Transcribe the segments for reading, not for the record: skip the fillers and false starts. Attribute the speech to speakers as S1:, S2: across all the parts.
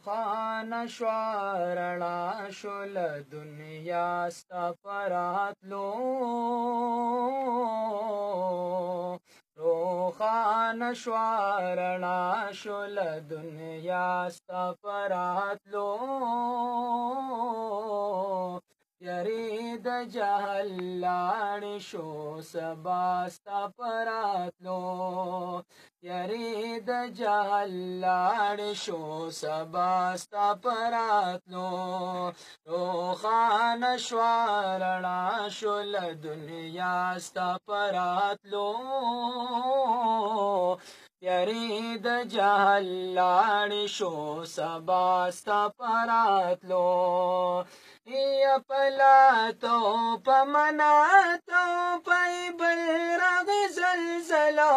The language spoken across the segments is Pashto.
S1: روخان شوارنا شل دنیا استفراتلو روخان شوارنا شل دنیا استفراتلو یرید جهل لاړ شو سبا استفراتلو یرید جهل لاړ شو سبا استفراتلو روخان شوارنا شل دنیا استفراتلو یرید جهل لاړ شو سبا استفراتلو یا پلا تو پمنا تو پای بلرغ زلزلہ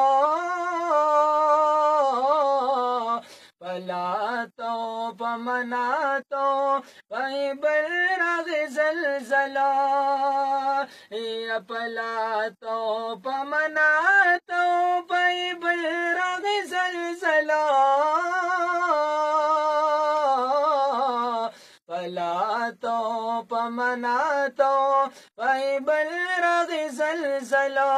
S1: پلا تو پمنا تو پای بلرغ زلزلہ یا پلا تو پمنا تو پای بلرغ زلزلہ پلا تو پمنا تو پای بلرغ زلزلہ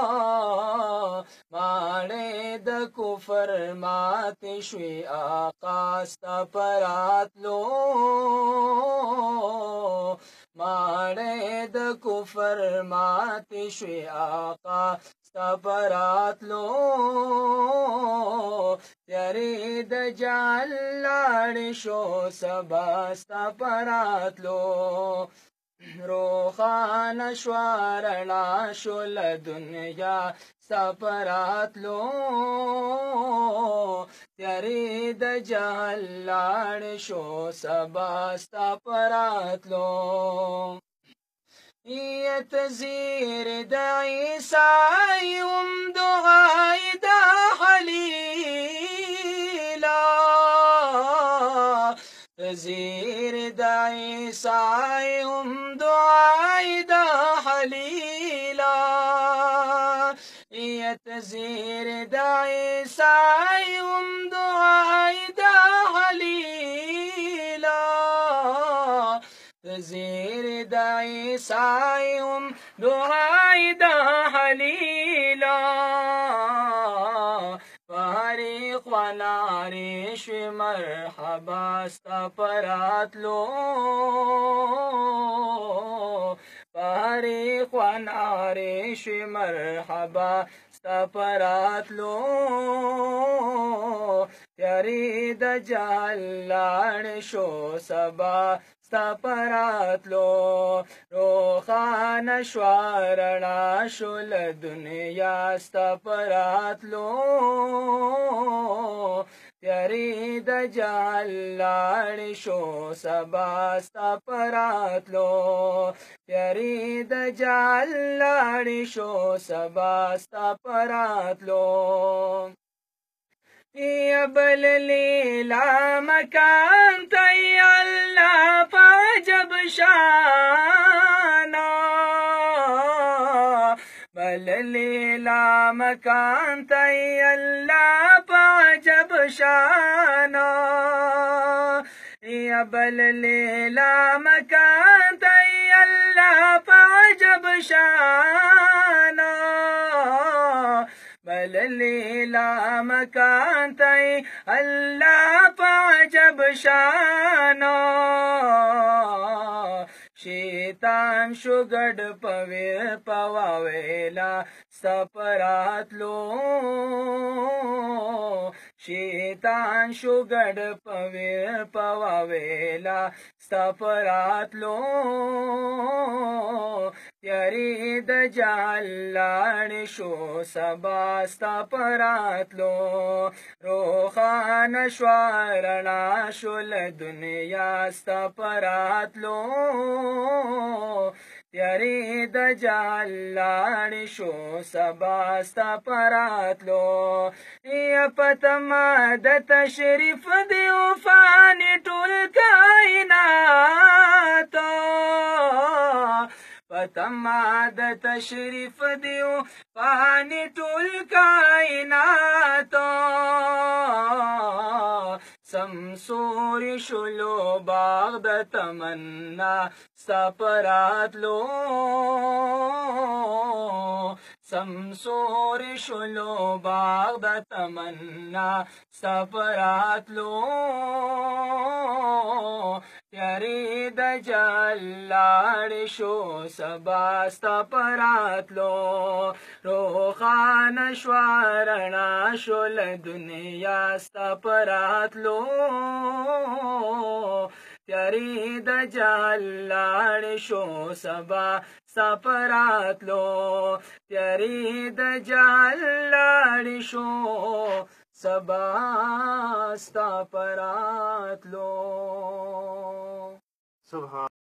S1: ماړې د کفر مات شوي آقا ستا پراتلو ماړې د کفر مات شوي آقا ستا پراتلو تیارې د جهل لاړ شو سبا ستا پراتلو روخان شوارنا شل دنیا ستا پراتلو تیارې د جهل لاړ شو سبا ستا پراتلو يتزير عيسى يوم دعاء دا حليلا تزير عيسى يوم دعاء دا حليلا يتزير عيسى يوم دعاء دا حليلا تزير عيسى دعاء دا حليلا فارق ونارش مرحبا استفراتلو فارق ونارش مرحبا استفراتلو یرید جهل لاړ شو سبا ستا پراتلو روخان شوارنا شل دنیا ستا پراتلو یرید جهل لاړ شو سبا ستا پراتلو یرید جهل لاړ شو سبا ستا پراتلو یا بل لیلا مکان تی اللہ پاجب شانا بل لیلا مکان تی اللہ پاجب شانا یا بل لیلا مکان تی اللہ پاجب شانا بل لیلا مکان تی اللہ پاجب شانا شیطان شو گڑ پویر پواویلا سپراتلو شیطان شو گڑ پویر پواویلا سپراتلو تیارې د جهل لاړ شو سبا ستا پراتلو روخان شوارنا شل دنیا ستا پراتلو تیارې د جهل لاړ شو سبا ستا پراتلو یا پتما د تشریف دی وفانې ټول کائنات پتما د تشریف دیو پانی ټول کائنات شمس سمسور شلو باغ د تمنا سپراتلو سمسور شلو باغ د تمنا سپراتلو تیاری د جلاړ شو سبا سپراتلو روخان شوارنا شول دنیا سپراتلو تیاری د جلاړ شو سبا سپراتلو تیاری د جلاړ شو سبا سپراتلو.